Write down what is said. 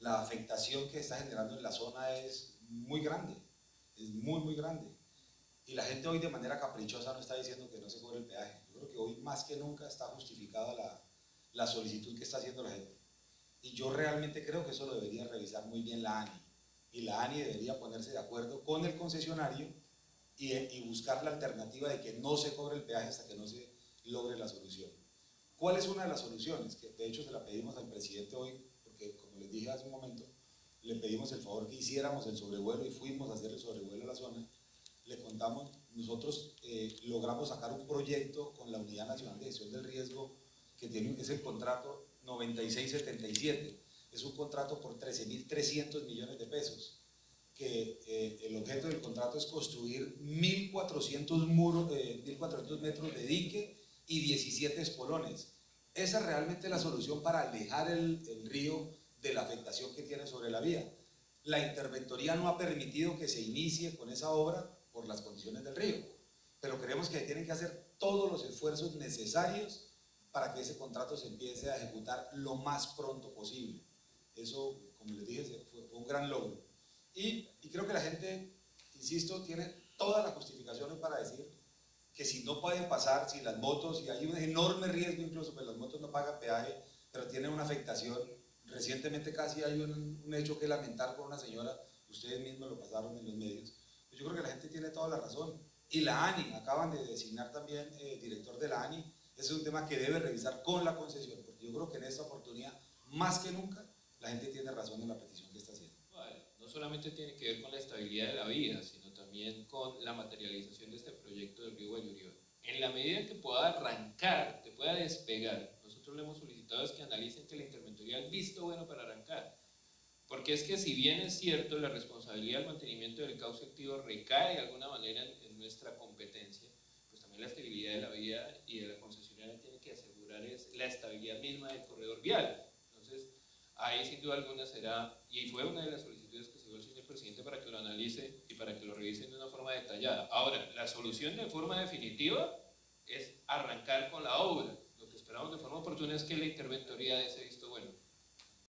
la afectación que está generando en la zona es muy grande, es muy, muy grande. Y la gente hoy de manera caprichosa no está diciendo que no se cobre el peaje. Yo creo que hoy más que nunca está justificada la solicitud que está haciendo la gente. Y yo realmente creo que eso lo debería revisar muy bien la ANI. Y la ANI debería ponerse de acuerdo con el concesionario y buscar la alternativa de que no se cobre el peaje hasta que no se logre la solución. ¿Cuál es una de las soluciones? Que de hecho se la pedimos al presidente hoy, porque como les dije hace un momento, le pedimos el favor que hiciéramos el sobrevuelo y fuimos a hacer el sobrevuelo a la zona. Le contamos, nosotros logramos sacar un proyecto con la Unidad Nacional de Gestión del Riesgo, que tiene, es el contrato 9677, es un contrato por 13.300 millones de pesos, que el objeto del contrato es construir 1.400 muros, 1.400 metros de dique y 17 espolones. Esa es realmente la solución para alejar el río de la afectación que tiene sobre la vía. La interventoría no ha permitido que se inicie con esa obra por las condiciones del río, pero creemos que tienen que hacer todos los esfuerzos necesarios para que ese contrato se empiece a ejecutar lo más pronto posible. Eso, como les dije, fue un gran logro. Y creo que la gente, insisto, tiene todas las justificaciones para decir que si no pueden pasar, si las motos, y hay un enorme riesgo incluso, pues las motos no pagan peaje, pero tienen una afectación. Recientemente casi hay un hecho que lamentar con una señora, ustedes mismos lo pasaron en los medios. Pues yo creo que la gente tiene toda la razón. Y la ANI, acaban de designar también director de la ANI, ese es un tema que debe revisar con la concesión, porque yo creo que en esta oportunidad, más que nunca, la gente tiene razón en la petición que está haciendo. Vale, no solamente tiene que ver con la estabilidad de la vida, sino también con la materialización de este proyecto del río Guayurío. En la medida que pueda arrancar, que pueda despegar, nosotros le hemos solicitado es que analicen que la interventoría ha visto bueno para arrancar. Porque es que si bien es cierto, la responsabilidad del mantenimiento del cauce activo recae de alguna manera en nuestra competencia, pues también la estabilidad de la vía y de la concesionaria tiene que asegurar es la estabilidad misma del corredor vial. Entonces, ahí sin duda alguna será, y fue una de las solicitudes que se dio al señor presidente para que lo analice y para que lo revisen de una forma detallada. Ahora, la solución de forma definitiva es arrancar con la obra. Lo que esperamos de forma oportuna es que la interventoría dé ese visto bueno.